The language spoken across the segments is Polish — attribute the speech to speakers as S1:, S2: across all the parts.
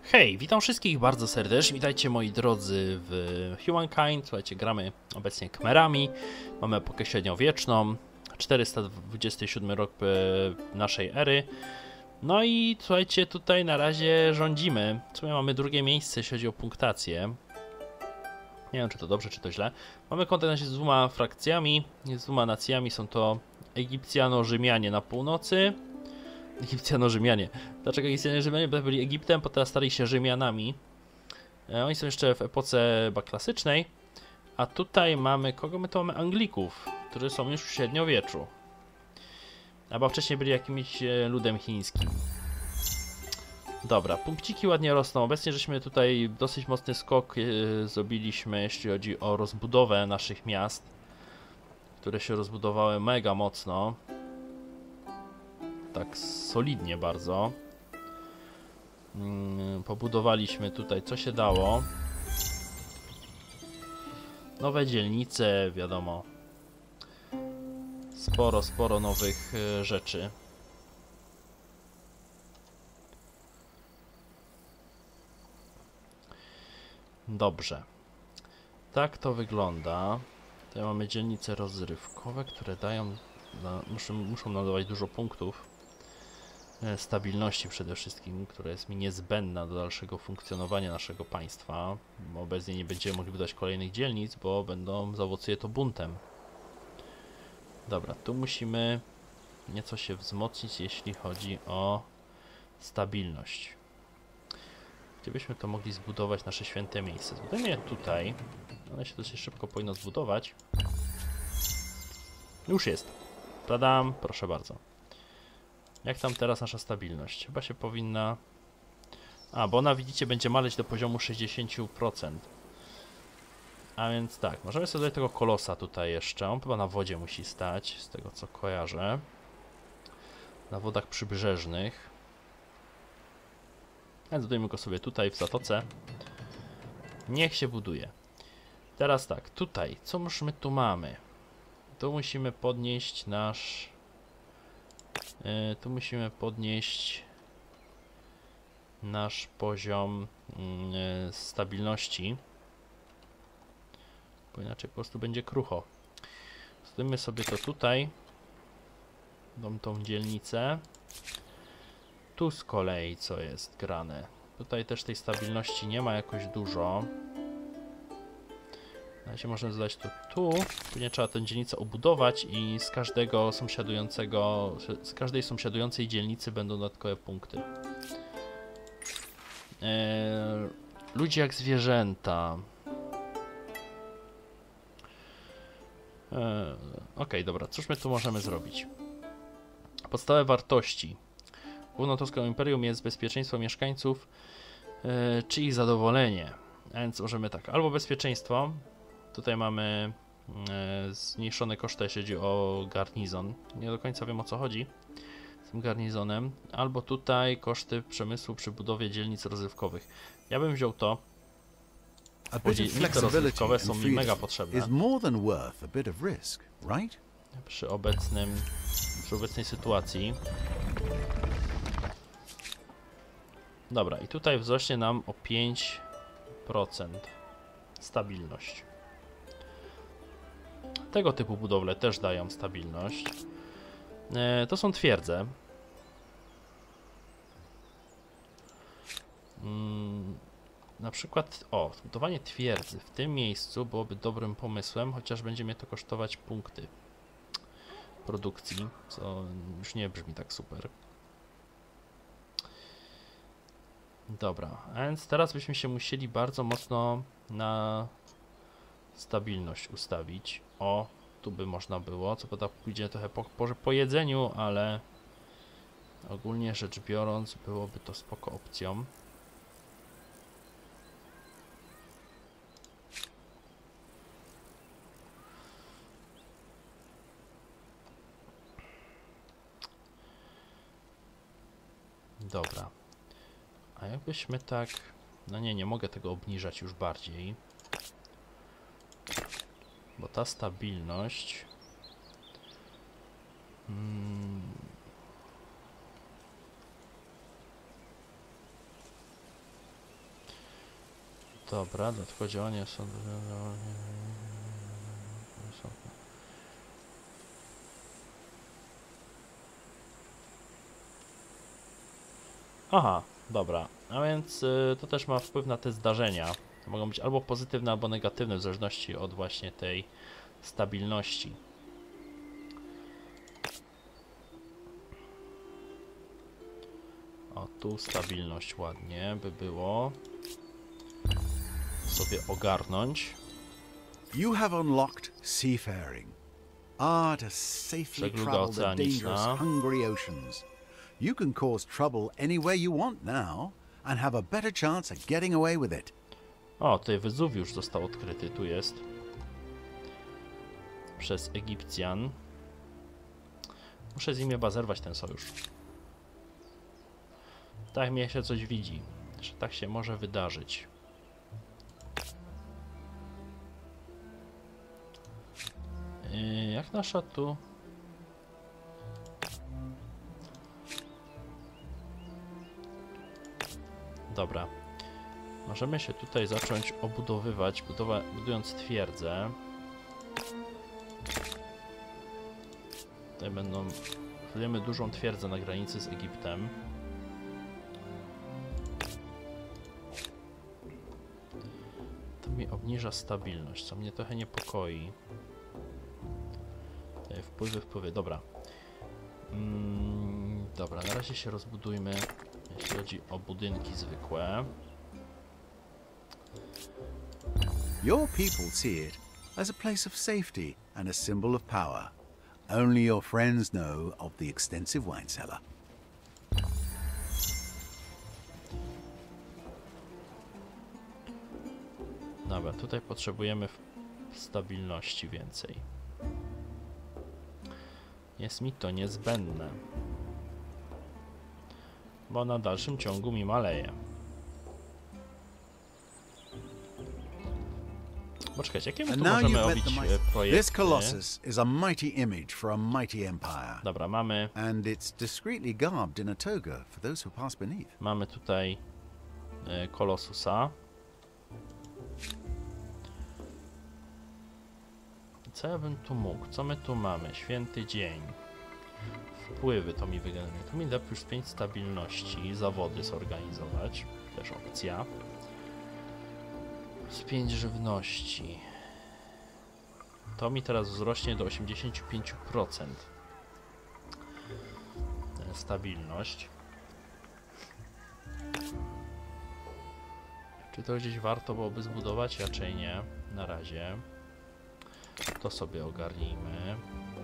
S1: Hej, witam wszystkich bardzo serdecznie, witajcie moi drodzy w Humankind. Słuchajcie, gramy obecnie Khmerami, mamy epokę średniowieczną, 427 rok naszej ery. No i słuchajcie, tutaj na razie rządzimy, w sumie mamy drugie miejsce, jeśli chodzi o punktację. Nie wiem, czy to dobrze, czy to źle. Mamy kontakt z dwoma frakcjami, z dwoma nacjami, są to Egipcjano-Rzymianie na północy. Egipcjano-Rzymianie. Dlaczego Egipcjanie-Rzymianie byli Egiptem, bo teraz stali się Rzymianami. Oni są jeszcze w epoce klasycznej. A tutaj mamy, kogo my to mamy? Anglików, którzy są już w średniowieczu. Albo wcześniej byli jakimś ludem chińskim. Dobra, punkciki ładnie rosną. Obecnie żeśmy tutaj dosyć mocny skok zrobiliśmy, jeśli chodzi o rozbudowę naszych miast, które się rozbudowały mega mocno. Tak solidnie bardzo. Pobudowaliśmy tutaj co się dało. Nowe dzielnice, wiadomo. Sporo nowych rzeczy. Dobrze. Tak to wygląda. Tutaj mamy dzielnice rozrywkowe, które dają... muszą nam dawać dużo punktów. Stabilności przede wszystkim, która jest mi niezbędna do dalszego funkcjonowania naszego państwa, bo obecnie nie będziemy mogli wydać kolejnych dzielnic, bo zaowocuje to buntem. Dobra, tu musimy nieco się wzmocnić, jeśli chodzi o stabilność. Gdzie byśmy to mogli zbudować, nasze święte miejsce? Zbudujemy je tutaj. One się dosyć szybko powinno zbudować. Już jest. Tadam, proszę bardzo. Jak tam teraz nasza stabilność? Chyba się powinna... bo ona, widzicie, będzie maleć do poziomu 60%. A więc tak, możemy sobie dodać tego kolosa tutaj jeszcze. On chyba na wodzie musi stać, z tego co kojarzę. Na wodach przybrzeżnych. Więc dodajmy go sobie tutaj w zatoce. Niech się buduje. Teraz tak, tutaj, co my tu mamy? Tu musimy podnieść nasz... tu musimy podnieść nasz poziom stabilności, bo inaczej po prostu będzie krucho. Zostawimy sobie to tutaj, tą dzielnicę. Tu z kolei co jest grane? Tutaj też tej stabilności nie ma jakoś dużo. Na razie możemy zadać to tu. Później trzeba tę dzielnicę obudować i z każdego sąsiadującego, z każdej sąsiadującej dzielnicy będą dodatkowe punkty. Ludzie jak zwierzęta. Okej, dobra, cóż my tu możemy zrobić? Podstawowe wartości. Główną troską imperium jest bezpieczeństwo mieszkańców, czy ich zadowolenie. A więc możemy tak, albo bezpieczeństwo. Tutaj mamy zmniejszone koszty, jeśli chodzi o garnizon. Nie do końca wiem, o co chodzi z tym garnizonem. Albo tutaj koszty przemysłu przy budowie dzielnic rozrywkowych. Ja bym wziął to, bo dzielnice rozrywkowe są mi mega potrzebne przy obecnej sytuacji. Dobra, i tutaj wzrośnie nam o 5% stabilność. Tego typu budowle też dają stabilność. To są twierdze. Na przykład, budowanie twierdzy w tym miejscu byłoby dobrym pomysłem, chociaż będzie mnie to kosztować punkty produkcji, co już nie brzmi tak super. Dobra, a więc teraz byśmy się musieli bardzo mocno na stabilność ustawić. Tu by można było, co prawda pójdzie trochę po jedzeniu, ale ogólnie rzecz biorąc byłoby to spoko opcją. Dobra. A jakbyśmy tak... No nie mogę tego obniżać już bardziej. Bo ta stabilność... Dobra, dodatkowe działania są... Aha, dobra. A więc to też ma wpływ na te zdarzenia. To mogą być albo pozytywne, albo negatywne, w zależności od właśnie tej stabilności. O, tu stabilność ładnie by było sobie ogarnąć.
S2: You have unlocked seafaring. Art to safely
S1: Żegluga
S2: travel the
S1: oceaniczna.
S2: dangerous, hungry oceans. You can cause trouble anywhere you want now and have a better chance at getting away with it.
S1: O, tutaj Wezuwiusz został odkryty, tu jest. Przez Egipcjan. Muszę z nimi chyba zerwać ten sojusz. Tak mnie się coś widzi, że tak się może wydarzyć. Jak nasza tu... Dobra. Możemy się tutaj zacząć obudowywać, budując twierdzę. Tutaj budujemy dużą twierdzę na granicy z Egiptem. To mi obniża stabilność, co mnie trochę niepokoi. Tutaj wpływy, dobra. Dobra, na razie się rozbudujmy, jeśli chodzi o budynki zwykłe.
S2: Your people see it as a place of safety and a symbol of power. Only your friends know of the extensive wine cellar.
S1: Dobra, tutaj potrzebujemy stabilności więcej. Jest mi to niezbędne, bo na dalszym ciągu mi maleje. Poczekajcie, jakie my
S2: And
S1: tu
S2: now
S1: możemy
S2: you've met
S1: robić
S2: the mighty.
S1: projekty?
S2: This colossus is a mighty image for a mighty empire.
S1: Dobra, mamy
S2: And it's discreetly garbed in a toga for those who pass beneath.
S1: tutaj Kolosusa. Co ja bym tu mógł? Co my tu mamy? Święty dzień. Wpływy to mi wygeneruje. Tu mi da plus 5 stabilności. Zawody zorganizować. Też opcja. Plus 5 żywności. To mi teraz wzrośnie do 85%. Stabilność. Czy to gdzieś warto byłoby zbudować? Raczej nie. Na razie. To sobie ogarnijmy.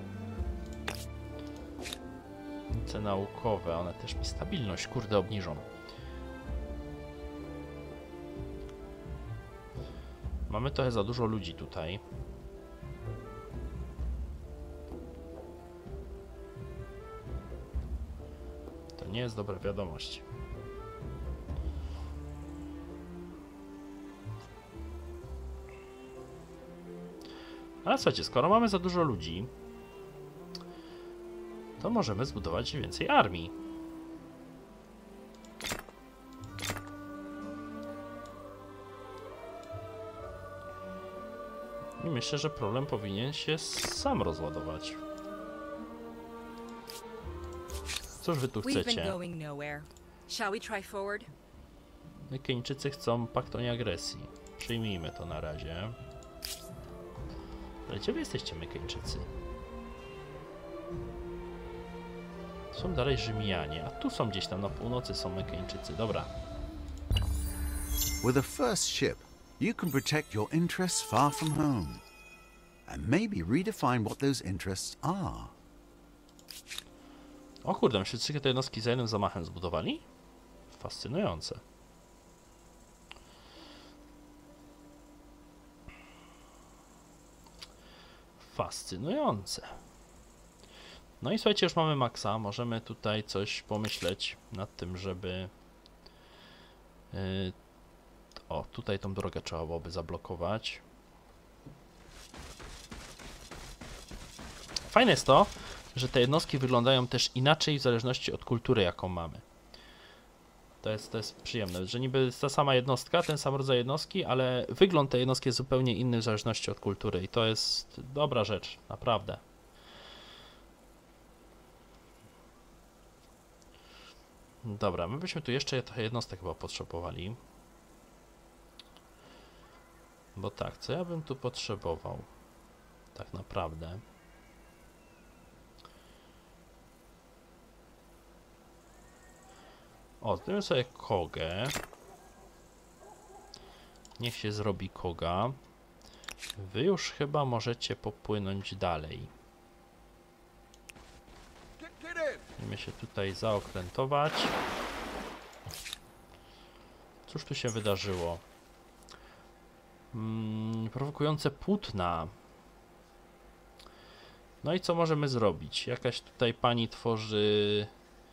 S1: Ceny naukowe, one też mi stabilność, kurde, obniżą. Mamy trochę za dużo ludzi tutaj. To nie jest dobra wiadomość. Ale słuchajcie, skoro mamy za dużo ludzi, to możemy zbudować więcej armii. I myślę, że problem powinien się sam rozładować. Cóż wy tu chcecie? Keńczycy chcą pakt o nieagresji. Przyjmijmy to na razie. Ale gdzie wy jesteście, Mykeńczycy? Są dalej Rzymianie, a tu są gdzieś tam na północy są Mykeńczycy. Dobra.
S2: With the first ship, you can protect your interests far from home. And maybe redefine what those interests are.
S1: O kurde, wszystkie te jednostki za jednym zamachem zbudowali? Fascynujące. Fascynujące. No i słuchajcie, już mamy maksa. Możemy tutaj coś pomyśleć nad tym, żeby... O, tutaj tą drogę trzeba byłoby zablokować. Fajne jest to, że te jednostki wyglądają też inaczej w zależności od kultury, jaką mamy. To jest przyjemne, że niby jest ta sama jednostka, ten sam rodzaj jednostki, ale wygląd tej jednostki jest zupełnie inny w zależności od kultury i to jest dobra rzecz, naprawdę. Dobra, my byśmy tu jeszcze trochę jednostek chyba potrzebowali. Bo tak, co ja bym tu potrzebował? Tak naprawdę. O, zrobimy sobie kogę. Niech się zrobi koga. Wy już chyba możecie popłynąć dalej. Będziemy się tutaj zaokrętować. Cóż tu się wydarzyło? Prowokujące płótna. No i co możemy zrobić? Jakaś tutaj pani tworzy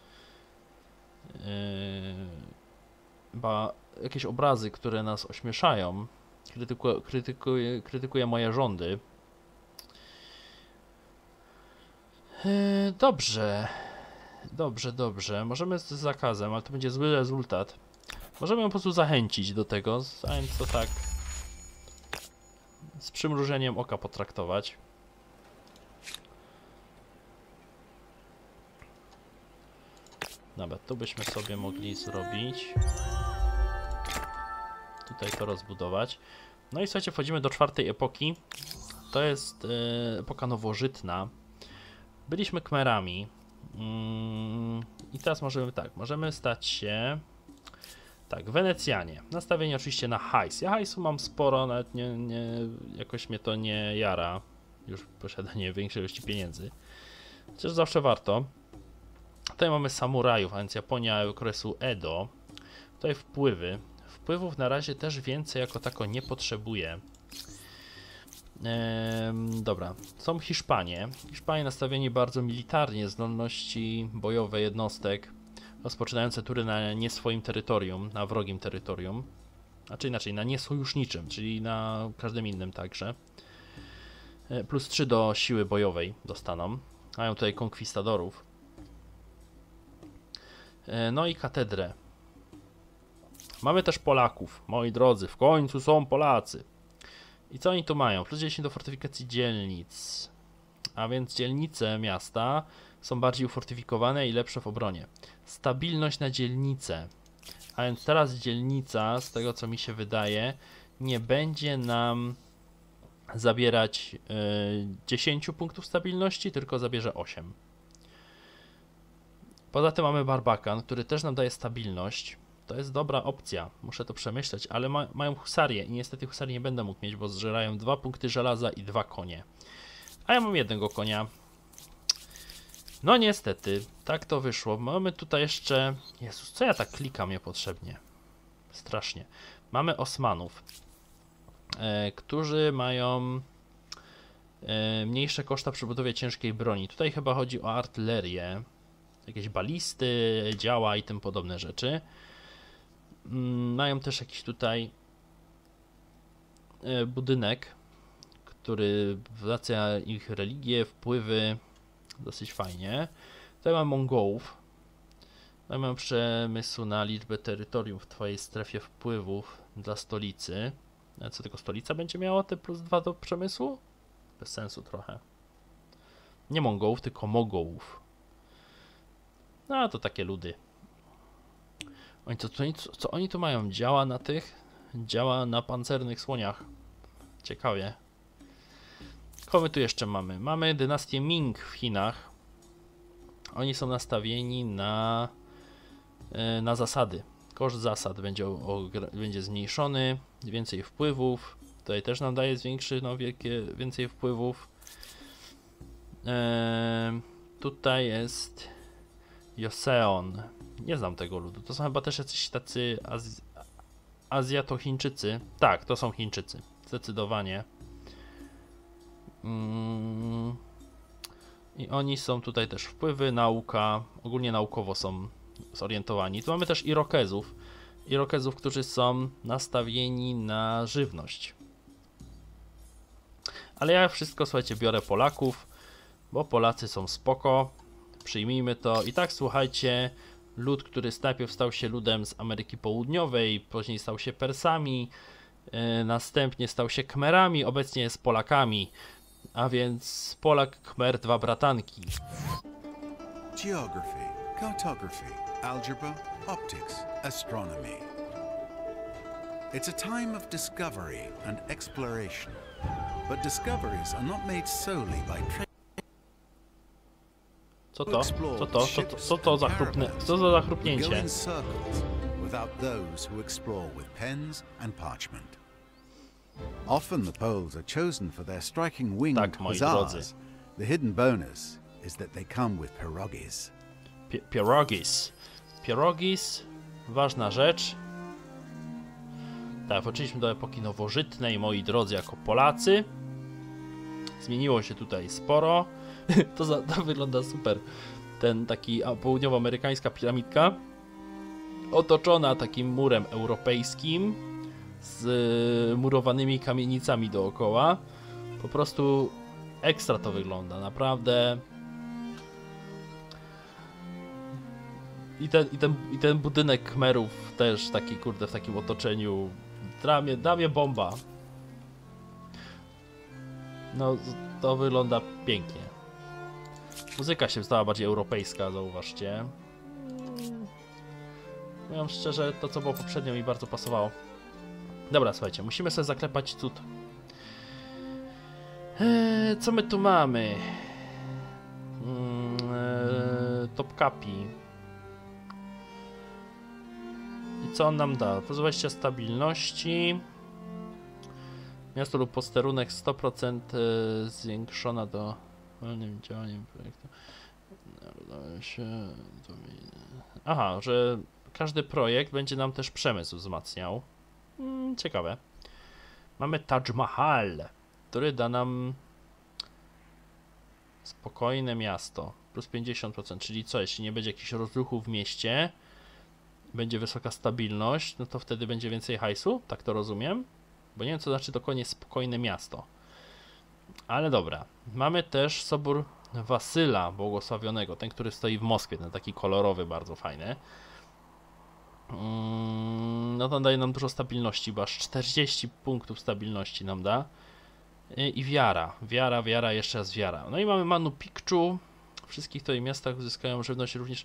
S1: chyba jakieś obrazy, które nas ośmieszają. Krytykuje moje rządy. Dobrze. Dobrze. Możemy z zakazem, ale to będzie zły rezultat. Możemy ją po prostu zachęcić do tego, a więc to tak z przymrużeniem oka potraktować. Dobra, tu byśmy sobie mogli zrobić. Tutaj to rozbudować. No i słuchajcie, wchodzimy do czwartej epoki. To jest epoka nowożytna. Byliśmy Kmerami. I teraz możemy stać się Wenecjanie. Nastawienie oczywiście na hajs. Ja hajsu mam sporo, nawet jakoś mnie to nie jara. Już posiadanie większej ilości pieniędzy. Chociaż zawsze warto. Tutaj mamy samurajów, a więc Japonia okresu Edo. Tutaj wpływy. Wpływów na razie też więcej jako tako nie potrzebuję. Dobra, są Hiszpanie. Hiszpanie nastawieni bardzo militarnie, zdolności bojowe jednostek, rozpoczynające tury na nie swoim terytorium, na wrogim terytorium. Znaczy inaczej, na niesojuszniczym, czyli na każdym innym także. Plus 3 do siły bojowej dostaną. Mają tutaj konkwistadorów. No i katedrę. Mamy też Polaków, moi drodzy, w końcu są Polacy. I co oni tu mają? Plus 10 do fortyfikacji dzielnic. A więc dzielnice miasta są bardziej ufortyfikowane i lepsze w obronie. Stabilność na dzielnicę. A więc teraz dzielnica, z tego co mi się wydaje, nie będzie nam zabierać 10 punktów stabilności, tylko zabierze 8. Poza tym mamy Barbakan, który też nam daje stabilność. To jest dobra opcja, muszę to przemyśleć, ale mają husarię i niestety husarii nie będę mógł mieć, bo zżerają 2 punkty żelaza i 2 konie. A ja mam jednego konia. No niestety, tak to wyszło. Mamy tutaj jeszcze... Jezus, co ja tak klikam niepotrzebnie? Strasznie. Mamy Osmanów, którzy mają mniejsze koszta przy budowie ciężkiej broni. Tutaj chyba chodzi o artylerię, jakieś balisty, działa i tym podobne rzeczy. Mają też jakiś tutaj budynek, który wraca ich religię, wpływy, dosyć fajnie. Tutaj mam Mongołów. Tutaj mam przemysł na liczbę terytorium w twojej strefie wpływów dla stolicy. Co tylko stolica będzie miała te plus 2 do przemysłu? Bez sensu trochę. Nie Mongołów, tylko Mogołów. No to takie ludy. Co oni tu mają? Działa na tych? Działa na pancernych słoniach. Ciekawie. Kogo my tu jeszcze mamy? Mamy dynastię Ming w Chinach. Oni są nastawieni na zasady. Koszt zasad będzie zmniejszony. Więcej wpływów. Tutaj też nam daje więcej wpływów. Tutaj jest Joseon. Nie znam tego ludu. To są chyba też jacyś tacy Azjato-Chińczycy. Tak, to są Chińczycy. Zdecydowanie. I oni są tutaj też wpływy, nauka. Ogólnie naukowo są zorientowani. Tu mamy też Irokezów. Irokezów, którzy są nastawieni na żywność. Ale ja wszystko, słuchajcie, biorę Polaków, bo Polacy są spoko. Przyjmijmy to. I tak, słuchajcie, Lud, który najpierw stał się ludem z Ameryki Południowej, później stał się Persami, następnie stał się Kmerami, obecnie jest Polakami. A więc Polak, Kmer, dwa bratanki.
S2: Geography, cartography, algebra, optics, astronomy. It's a time of discovery and exploration. But discoveries are not made solely by trade.
S1: Co to? Co to za chrupnięcie?
S2: Go in circles without those who explore with pens and parchment. Often the poles are chosen for their striking winged
S1: Tak, moi drodzy.
S2: hussars. The hidden bonus is that they come with pierogis.
S1: Pierogis. Pierogis, ważna rzecz. Tak, wróciliśmy do epoki nowożytnej, moi drodzy, jako Polacy. Zmieniło się tutaj sporo. To wygląda super. Ten taki południowoamerykańska piramidka, otoczona takim murem europejskim, z murowanymi kamienicami dookoła. Po prostu ekstra to wygląda, naprawdę. I ten budynek Kmerów też taki, kurde, w takim otoczeniu. Dla mnie bomba. No, to wygląda pięknie. Muzyka się stała bardziej europejska, zauważcie. Powiem szczerze, to co było poprzednio mi bardzo pasowało. Dobra, słuchajcie, musimy sobie zaklepać cud. Co my tu mamy? Topkapi. I co on nam da? Plus 20 stabilności. Miasto lub posterunek 100% zwiększona do wolnym działaniem projektu. Aha, że każdy projekt będzie nam też przemysł wzmacniał. Ciekawe. Mamy Taj Mahal, który da nam spokojne miasto. Plus 50%, czyli co, jeśli nie będzie jakichś rozruchów w mieście, będzie wysoka stabilność, no to wtedy będzie więcej hajsu, tak to rozumiem. Bo nie wiem, co znaczy dokładnie spokojne miasto. Ale dobra. Mamy też sobór Wasyla Błogosławionego, ten, który stoi w Moskwie, ten taki kolorowy, bardzo fajny. No to daje nam dużo stabilności, bo aż 40 punktów stabilności nam da. I wiara, jeszcze raz wiara. No i mamy Manu Picchu. W wszystkich tutaj miastach uzyskają żywność również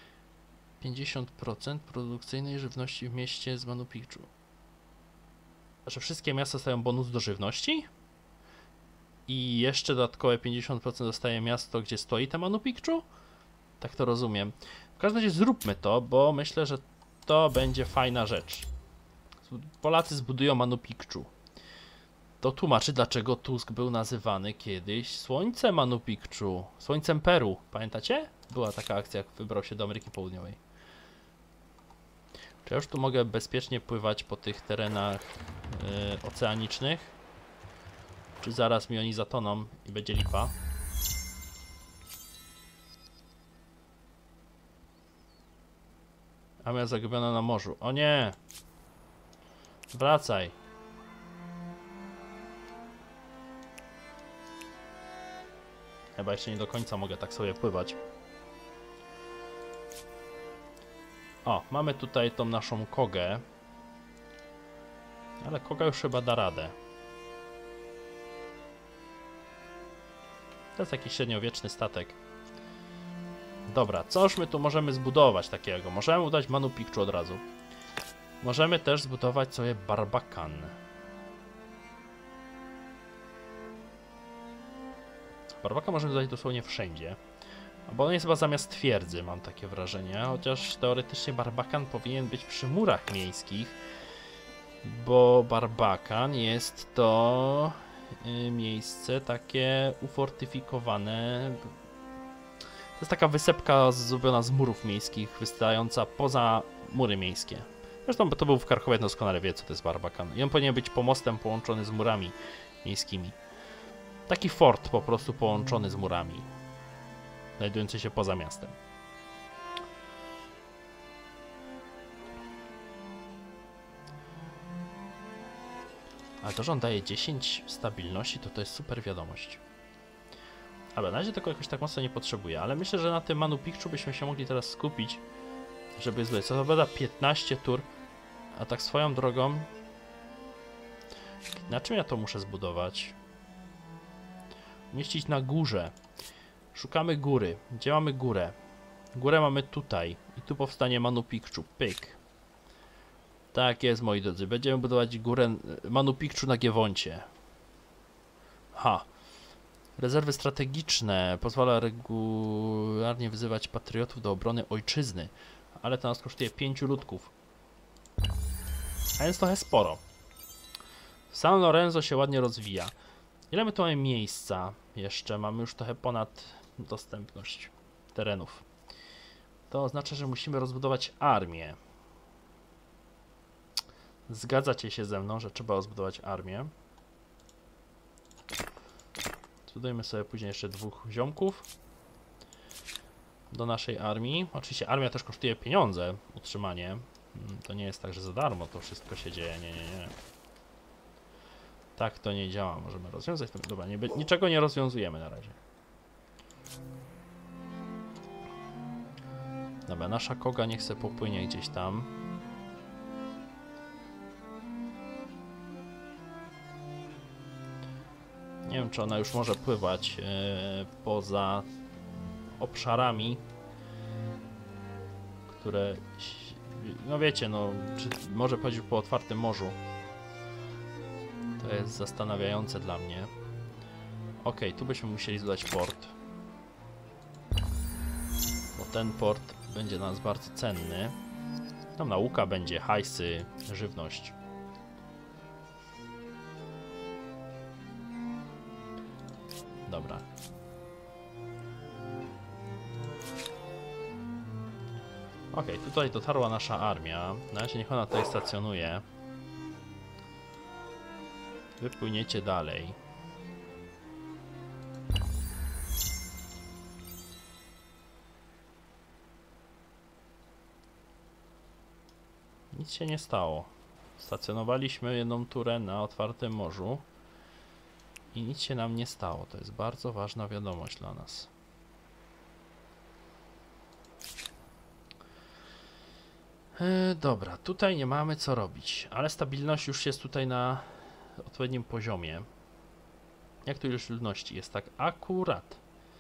S1: 50% produkcyjnej żywności w mieście z Manu Picchu. Że wszystkie miasta dostają bonus do żywności i jeszcze dodatkowe 50% dostaje miasto, gdzie stoi te Manu Picchu? Tak to rozumiem. W każdym razie zróbmy to, bo myślę, że to będzie fajna rzecz. Polacy zbudują Manu Picchu. To tłumaczy, dlaczego Tusk był nazywany kiedyś Słońcem Manu Picchu. Słońcem Peru. Pamiętacie? Była taka akcja, jak wybrał się do Ameryki Południowej. Czy ja już tu mogę bezpiecznie pływać po tych terenach oceanicznych? Czy zaraz mi oni zatoną i będzie lipa? Armia zagubiona na morzu. O nie! Wracaj! Chyba jeszcze nie do końca mogę tak sobie pływać. O, mamy tutaj tą naszą kogę. Ale koga już chyba da radę. To jest jakiś średniowieczny statek. Dobra, coż my tu możemy zbudować takiego? Możemy udać Manu Picchu od razu. Możemy też zbudować sobie Barbakan. Barbakan możemy dodać dosłownie wszędzie. Bo on jest chyba zamiast twierdzy, mam takie wrażenie. Chociaż teoretycznie Barbakan powinien być przy murach miejskich. Bo Barbakan jest to miejsce takie ufortyfikowane. To jest taka wysepka zrobiona z murów miejskich, wystająca poza mury miejskie. Zresztą to był w Karchowie, doskonale wie, co to jest Barbakan. I on powinien być pomostem połączony z murami miejskimi. Taki fort po prostu połączony z murami, znajdujący się poza miastem. Ale to, że on daje 10 stabilności, to jest super wiadomość. Ale na razie tego jakoś tak mocno nie potrzebuję, ale myślę, że na tym Manu Picchu byśmy się mogli teraz skupić żeby zdobyć. Co to bada 15 tur. A tak swoją drogą... Na czym ja to muszę zbudować? Mieścić na górze. Szukamy góry. Gdzie mamy górę? Górę mamy tutaj. I tu powstanie Manu Picchu. Pyk. Tak jest, moi drodzy. Będziemy budować górę Manu Picchu na Giewoncie. Ha. Rezerwy strategiczne. Pozwala regularnie wyzywać patriotów do obrony ojczyzny. Ale to nas kosztuje 5 ludków. A więc trochę sporo. San Lorenzo się ładnie rozwija. Ile my tu mamy miejsca? Jeszcze mamy już trochę ponad dostępność terenów. To oznacza, że musimy rozbudować armię. Zgadzacie się ze mną, że trzeba rozbudować armię. Zbudujemy sobie później jeszcze 2 ziomków do naszej armii. Oczywiście armia też kosztuje pieniądze, utrzymanie. To nie jest tak, że za darmo to wszystko się dzieje. Nie. Tak to nie działa. Możemy rozwiązać to. Dobra, niczego nie rozwiązujemy na razie. Dobra, nasza koga niech se popłynie gdzieś tam. Nie wiem, czy ona już może pływać poza obszarami, które, no wiecie, no, czy może chodzić po otwartym morzu. To jest zastanawiające dla mnie. Ok, tu byśmy musieli dodać port. Bo ten port będzie dla nas bardzo cenny. Tam nauka będzie, hajsy, żywność. Dobra. Ok, tutaj dotarła nasza armia. Na razie niech ona tutaj stacjonuje. Wy płyniecie dalej. Nic się nie stało. Stacjonowaliśmy jedną turę na otwartym morzu i nic się nam nie stało. To jest bardzo ważna wiadomość dla nas. Dobra, tutaj nie mamy co robić, ale stabilność już jest tutaj na odpowiednim poziomie. Jak tu ilość ludności? Jest tak akurat.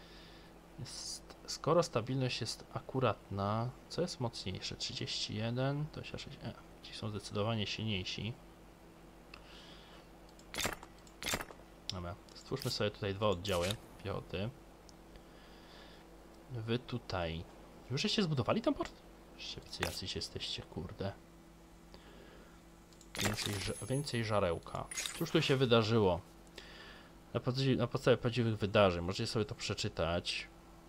S1: Skoro stabilność jest akuratna, co jest mocniejsze? 31, 26. Ci są zdecydowanie silniejsi. Dobra, stwórzmy sobie tutaj 2 oddziały piechoty. Wy tutaj. Już żeście zbudowali ten port? Szybcy jacyś jesteście, kurde. Więcej żarełka. Cóż tu się wydarzyło? Na podstawie prawdziwych wydarzeń. Możecie sobie to przeczytać.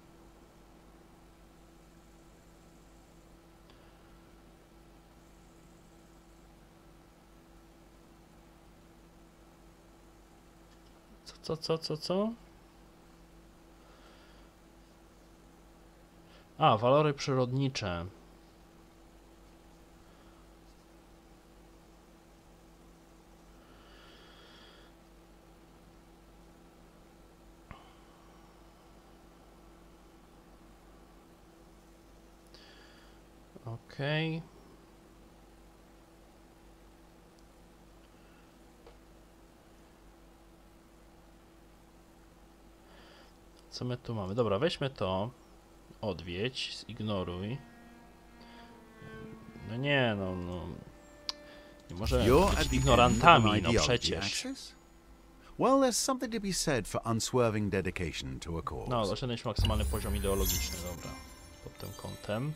S1: Co? A, walory przyrodnicze. Okej. Co my tu mamy? Dobra, weźmy to. Odwiedź, zignoruj. No nie, no. Nie możemy być ignorantami, no przecież.
S2: Well, there's something to be said for unswerving dedication to a cause.
S1: No, osiągnęliśmy maksymalny poziom ideologiczny, dobra. Pod tym kątem.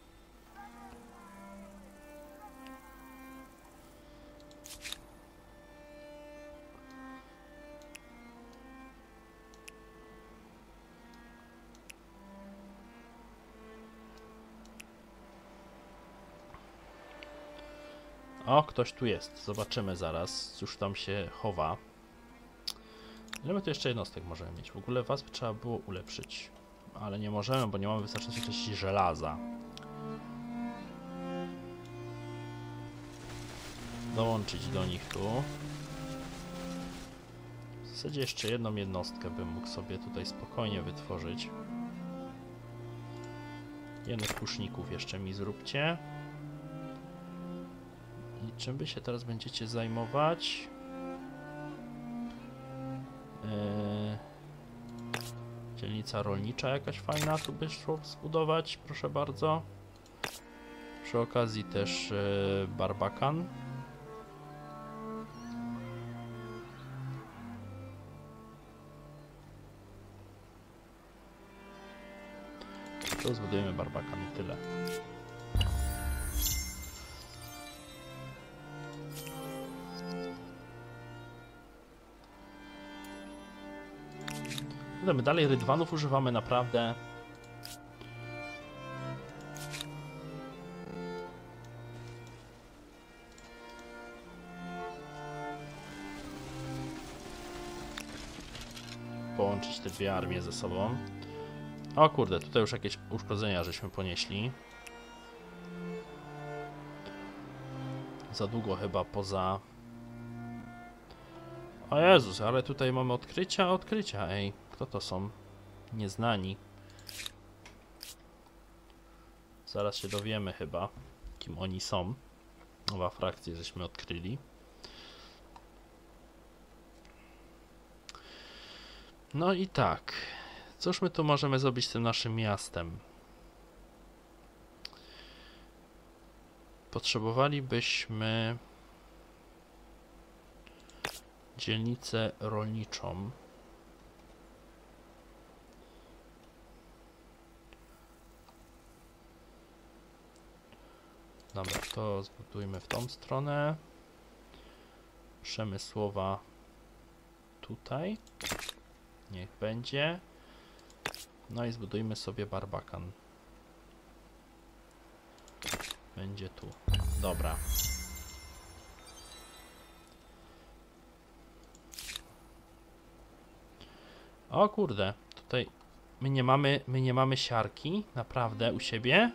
S1: O, ktoś tu jest. Zobaczymy zaraz. Cóż tam się chowa. Ile my tu jeszcze jednostek możemy mieć? W ogóle was by trzeba było ulepszyć. Ale nie możemy, bo nie mamy wystarczającej ilości żelaza. Dołączyć do nich tu. W zasadzie jeszcze jedną jednostkę bym mógł sobie tutaj spokojnie wytworzyć. Jednych puszników jeszcze mi zróbcie. I czym wy się teraz będziecie zajmować? Dzielnica rolnicza jakaś fajna tu by szło zbudować, proszę bardzo. Przy okazji też barbakan. To zbudujemy barbakan i tyle. My dalej rydwanów używamy naprawdę. Połączyć te dwie armie ze sobą. O kurde, tutaj już jakieś uszkodzenia żeśmy ponieśli. Za długo chyba poza... O Jezus, ale tutaj mamy odkrycia, ej. Kto to są? Nieznani. Zaraz się dowiemy chyba, kim oni są. Nowa frakcja żeśmy odkryli. No i tak. Cóż my tu możemy zrobić z tym naszym miastem? Potrzebowalibyśmy dzielnicę rolniczą. Dobra, to zbudujmy w tą stronę. Przemysłowa tutaj. Niech będzie. No i zbudujmy sobie barbakan. Będzie tu. Dobra. O kurde, tutaj my nie mamy siarki, naprawdę, u siebie.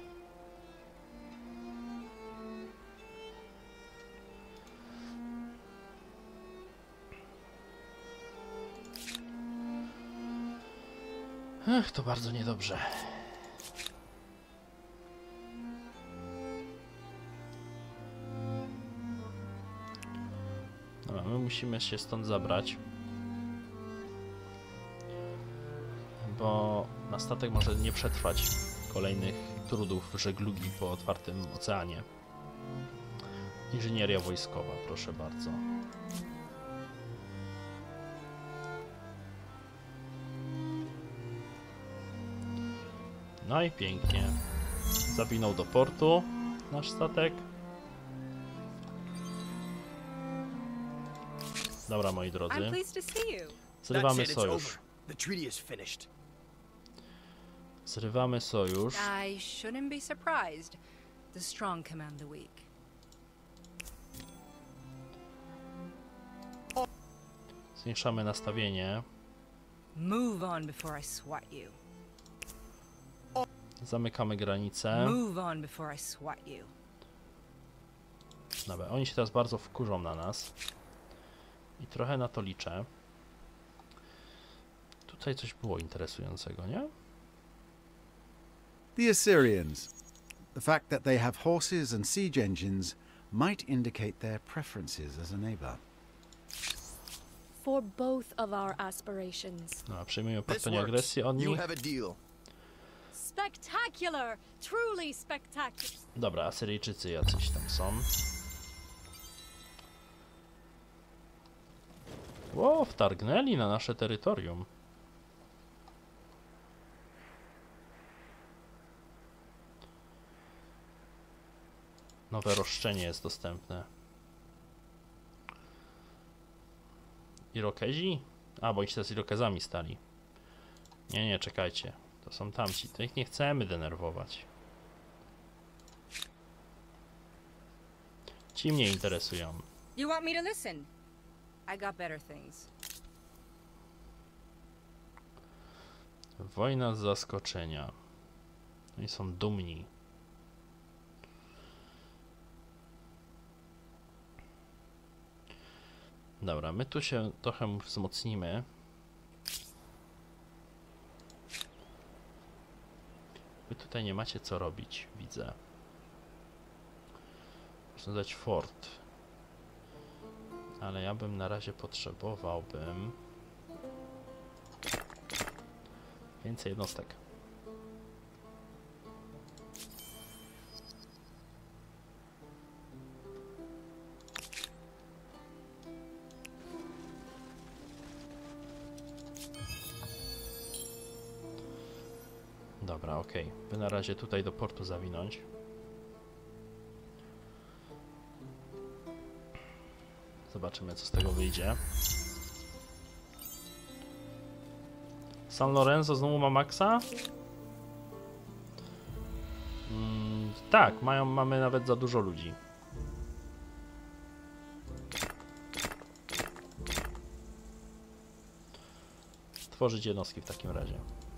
S1: Ech, to bardzo niedobrze. Dobra, my musimy się stąd zabrać. Bo na statek może nie przetrwać kolejnych trudów żeglugi po otwartym oceanie. Inżynieria wojskowa, proszę bardzo. No i pięknie. Zawinął do portu nasz statek. Dobra, moi drodzy. Zrywamy sojusz. Zrywamy sojusz.
S3: I shouldn't be surprised. The strong command the weak.
S1: Zwiększamy nastawienie.
S3: Move on before I swat you.
S1: Zamykamy granicę.
S3: Move on before I swat you.
S1: Dobra, oni się teraz bardzo wkurzą na nas. I trochę na to liczę. Tutaj coś było interesującego, nie?
S2: The Assyrians. The fact that they have horses and siege engines might indicate their preferences as a neighbor.
S4: For both of our aspirations.
S1: No, przyjmujemy płatność agresji od nich.
S4: Spectacular! Truly spectacular!
S1: Dobra, Asyryjczycy jacyś tam są. Ło, wtargnęli na nasze terytorium. Nowe roszczenie jest dostępne. Irokezi? A, bo oni się teraz Irokezami stali. Nie, czekajcie. To są tamci. To ich nie chcemy denerwować. Ci mnie interesują.
S3: You want me to listen? I got better things.
S1: Wojna z zaskoczenia. Oni są dumni. Dobra, my tu się trochę wzmocnimy. Wy tutaj nie macie co robić, widzę. Można dać fort. Ale ja bym na razie potrzebowałbym więcej jednostek. Dobra, okej. Wy na razie tutaj do portu zawinąć. Zobaczymy, co z tego wyjdzie. San Lorenzo znowu ma maksa? Tak, mamy nawet za dużo ludzi. Tworzyć jednostki w takim razie.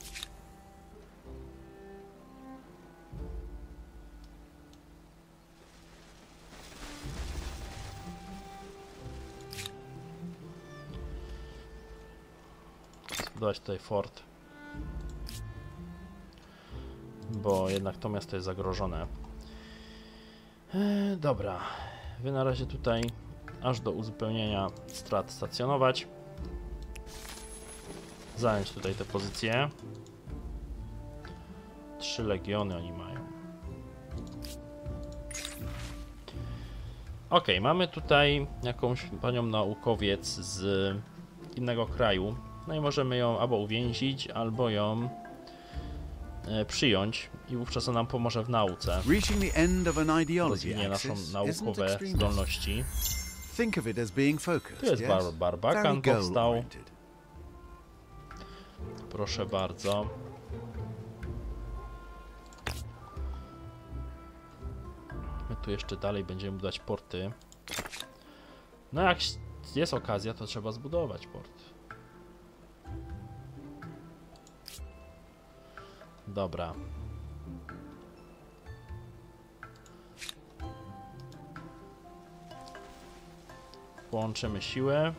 S1: Zbudować tutaj fort, bo jednak to miasto jest zagrożone. Dobra, wy na razie tutaj aż do uzupełnienia strat stacjonować, zająć tutaj te pozycje. 3 legiony oni mają. Ok, mamy tutaj jakąś panią naukowiec z innego kraju. No i możemy ją albo uwięzić, albo ją przyjąć i wówczas ona nam pomoże w nauce. Rozwinie naszą naukowe zdolności. Tu jest Barbakan powstał. Proszę bardzo. My tu jeszcze dalej będziemy budować porty. No jak jest okazja, to trzeba zbudować port. Dobra. Połączymy siłę.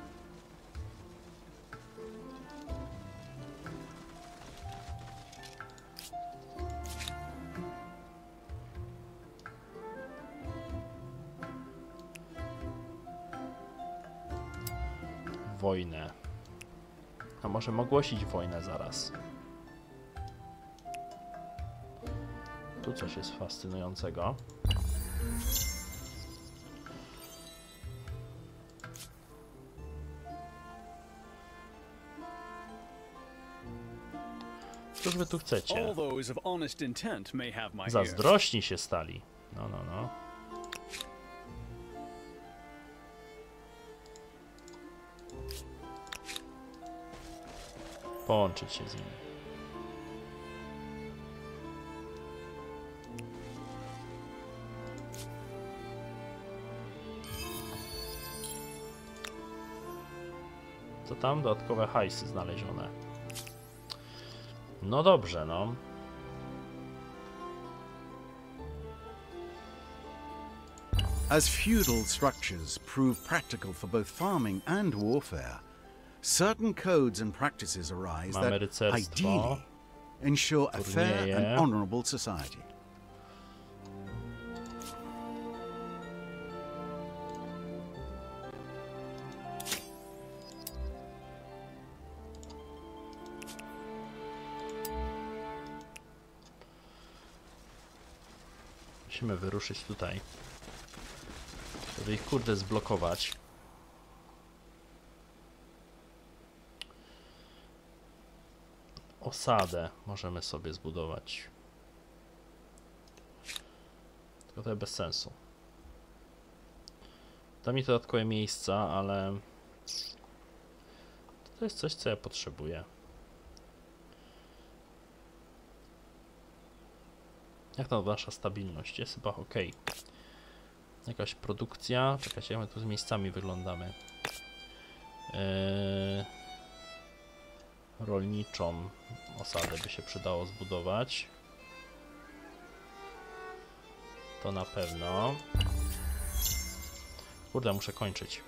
S1: Wojnę. A możemy ogłosić wojnę zaraz. Tu coś jest fascynującego. Cóż wy tu chcecie? Zazdrośni się stali. No. Połączyć się z nimi. To tam dodatkowe hajsy znalezione. No dobrze, no.
S2: As feudal structures prove practical for both farming and warfare, certain codes and practices arise that ideally ensure a fair and honorable society.
S1: Musimy wyruszyć tutaj, żeby ich kurde zblokować. Osadę możemy sobie zbudować. Tylko to jest bez sensu. Da mi dodatkowe miejsca, ale to jest coś, co ja potrzebuję. Jak to nasza stabilność? Jest chyba ok. Jakaś produkcja. Czekajcie, jak my tu z miejscami wyglądamy. Rolniczą osadę by się przydało zbudować. To na pewno. Kurde, muszę kończyć.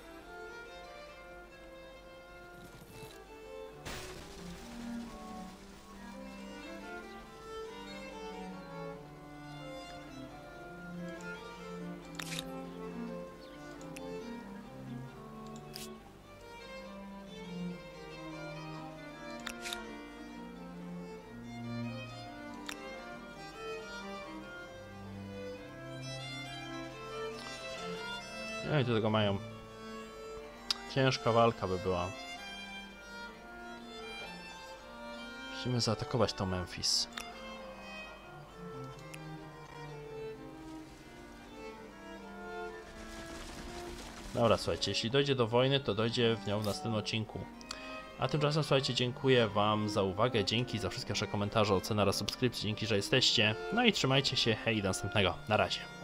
S1: No i do tego mają. Ciężka walka by była. Musimy zaatakować to Memphis. Dobra, słuchajcie, jeśli dojdzie do wojny, to dojdzie w nią w następnym odcinku. A tymczasem, słuchajcie, dziękuję wam za uwagę, dzięki za wszystkie wasze komentarze, oceny oraz subskrypcje, dzięki, że jesteście. No i trzymajcie się, hej, do następnego, na razie.